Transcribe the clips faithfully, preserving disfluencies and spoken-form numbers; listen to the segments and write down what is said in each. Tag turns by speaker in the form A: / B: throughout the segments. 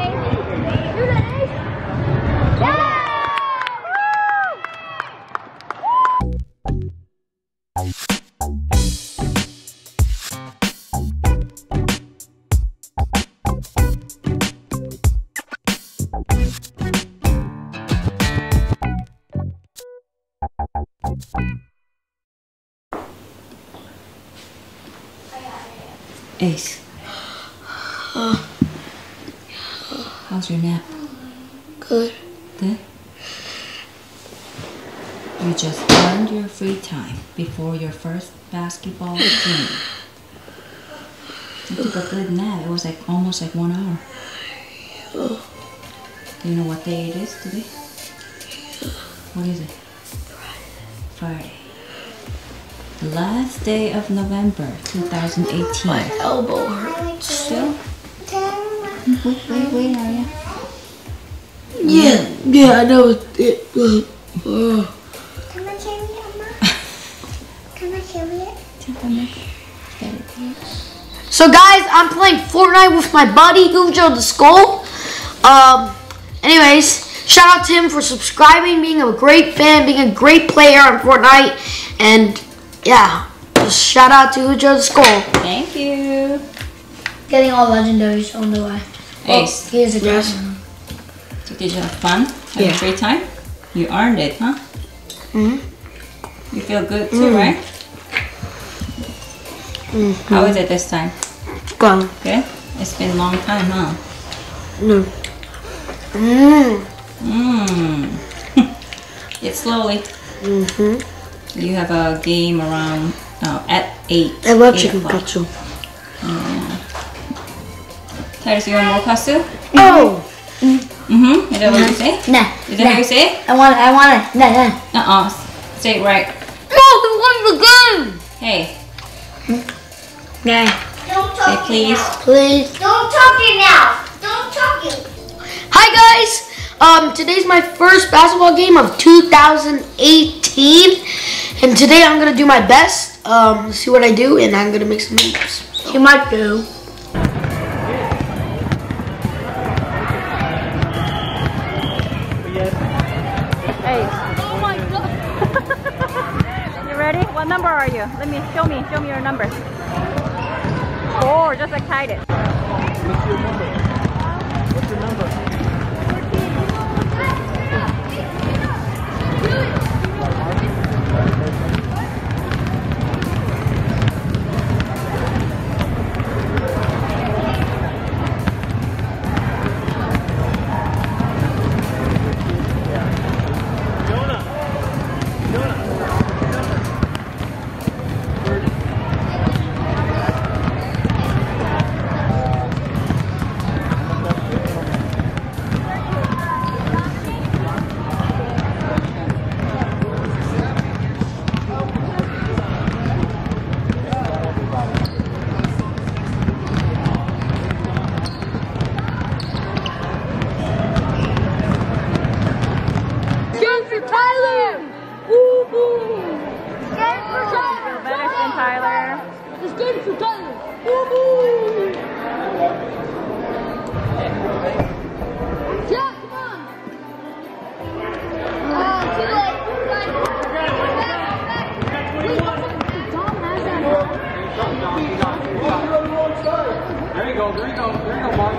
A: Do the ace. Yeah!
B: Ace. Uh, How's your nap?
A: Good.
B: Good? You just earned your free time before your first basketball game. You took a good nap. It was like almost like one hour. Do you know what day it is today? What is it? Friday. Last day of November two thousand eighteen.
A: My elbow hurts.
B: Still? Wait, wait, wait, Aria.
A: Yeah, yeah, I know it. it uh, uh.
C: Can I carry it, Mama? Can I carry it?
A: So guys, I'm playing Fortnite with my buddy Hujo the Skull. Um, anyways, shout out to him for subscribing, being a great fan, being a great player on Fortnite, and yeah, just shout out to Hujo the Skull.
B: Thank you.
C: Getting all legendaries on the way.
B: Ace.
C: Oh, here's a
A: Yes.
C: yes.
B: So did you have fun? Have
A: Yeah.
B: a free time? You earned it, huh?
A: Mm-hmm.
B: You feel good too,
A: Mm.
B: right?
A: Mm-hmm.
B: How is it this time?
A: Go.
B: Good? It's been a long time, huh?
A: No. Mmm.
B: Mmm. Eat slowly.
A: Mm-hmm.
B: You have a game around uh, at eight.
A: I love
B: eight
A: chicken
B: o'clock.
A: katsu.
B: Yeah. Titus, you want more katsu?
A: Oh.
B: Mm-hmm. Is that what you say?
C: Nah.
B: Is that how you say it?
C: I want it. I want it. Nah, nah.
B: Uh-uh. Say it right.
A: No, the one again.
B: Hey.
C: Nah.
D: Don't
B: Say
D: talk
B: please.
D: now.
A: Please.
D: Don't talk it now. Don't talk it.
A: Hi guys. Um, today's my first basketball game of two thousand eighteen, and today I'm gonna do my best. Um, see what I do, and I'm gonna make some moves. You might do.
E: Oh my god! You ready? What number are you? Let me show me. Show me your number. Four, just like Titus.
F: What's your number? What's your number? There you go, there you go, there you go, Mark.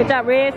E: Good job, Reese.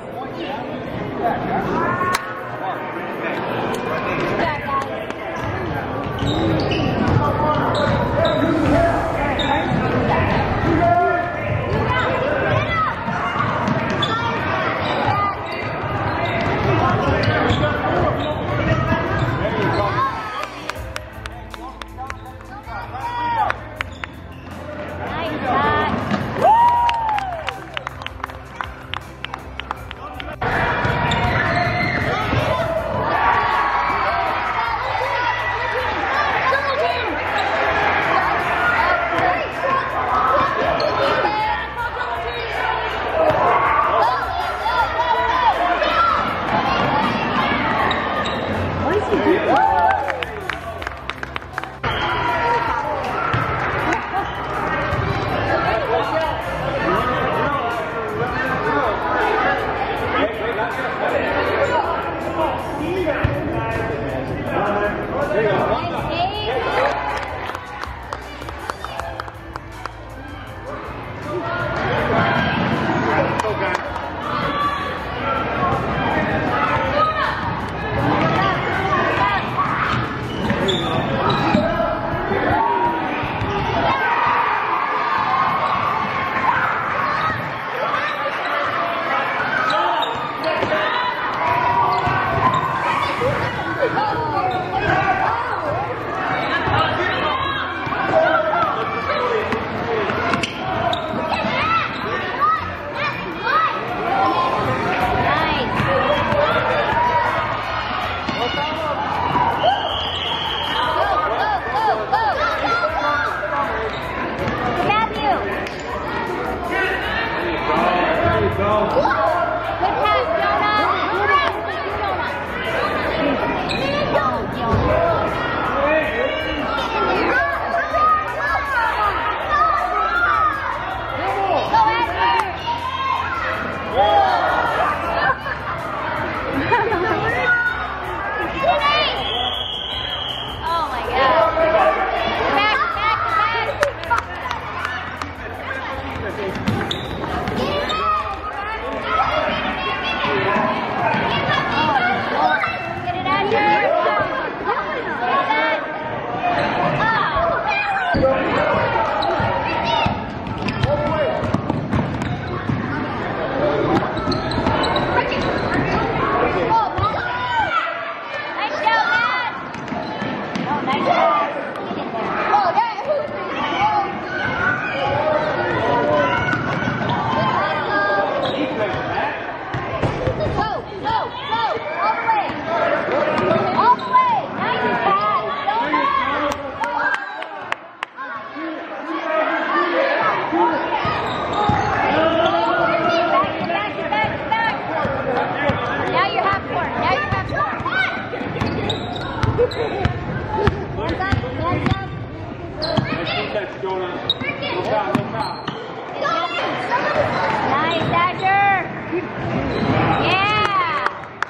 E: Nice, Tiger. Yeah.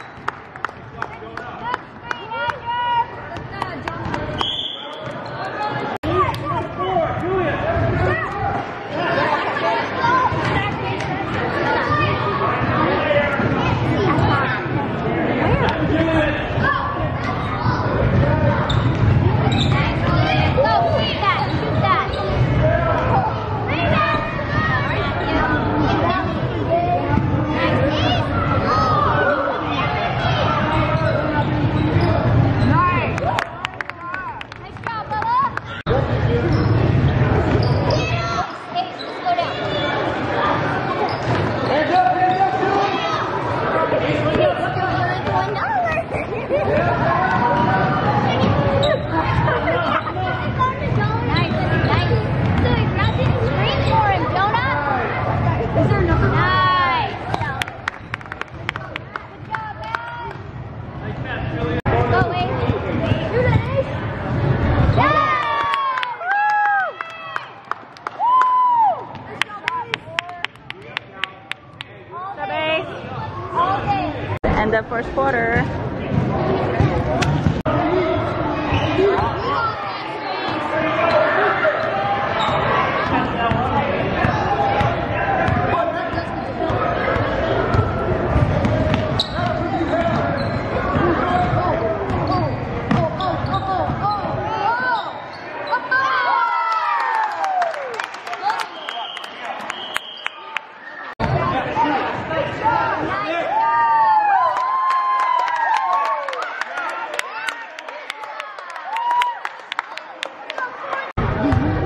E: And the first quarter.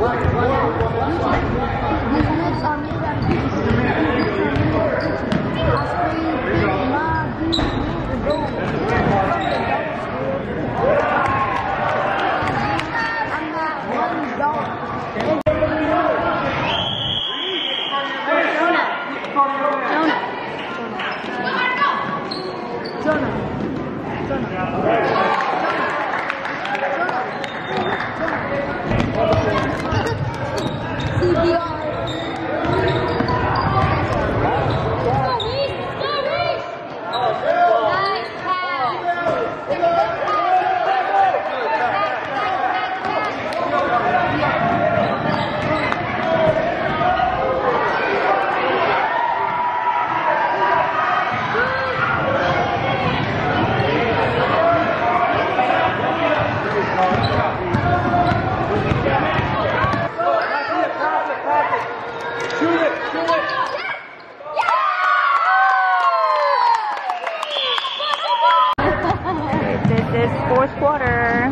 E: Fourth quarter.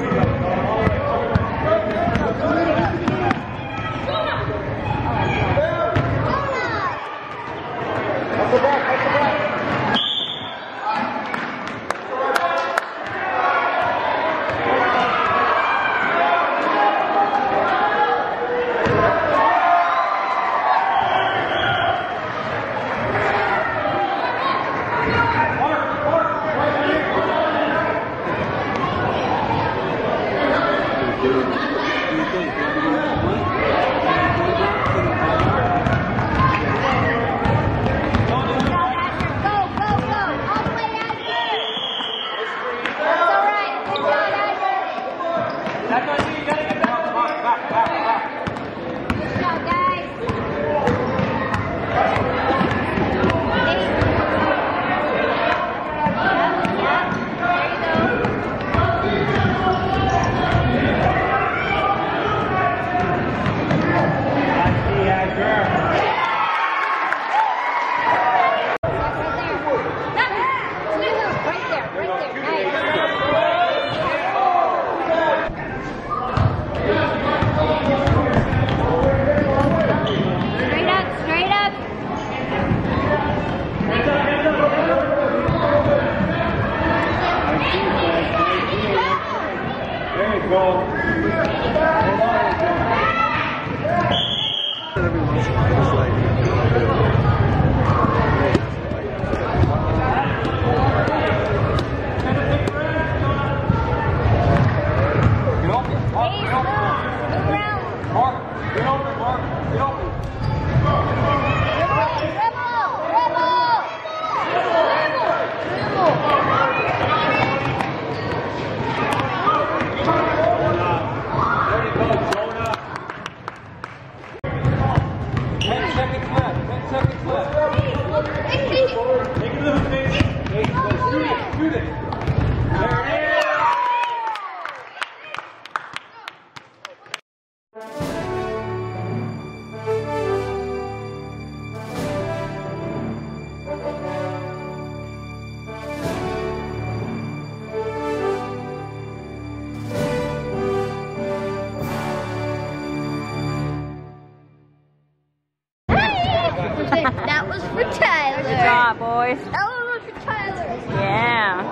C: That was for Tyler.
E: Good job, boys.
C: That one was for Tyler.
E: Yeah.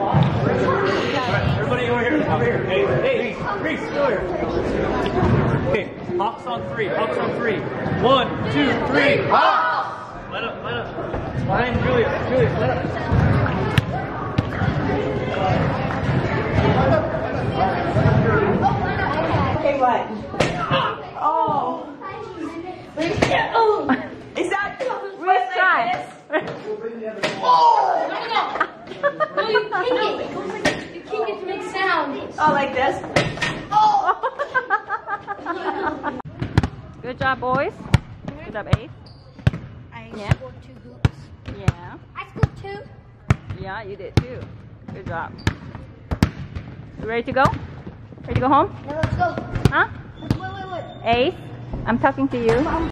F: Everybody over here, over here. Hey, hey, Reese, go here. Okay, Hawks on three, Hawks on three. One, two, three, Hawks! Let up, let up. It's behind Julia, Julia, let up.
B: Okay, what? Oh. Oh. Is that
E: Let's try.
C: Oh! No, no. No, you kick it. It goes like, you kick it to make sounds.
B: Oh, like this?
C: Oh!
E: Good job, boys. Good job, Ace.
C: I
E: Yeah.
C: scored two hoops.
E: Yeah.
C: I scored two.
E: Yeah, you did too. Good job. You ready to go? Ready to go home?
C: Now let's go.
E: Huh?
C: Wait, wait, wait.
E: Ace, I'm talking to you.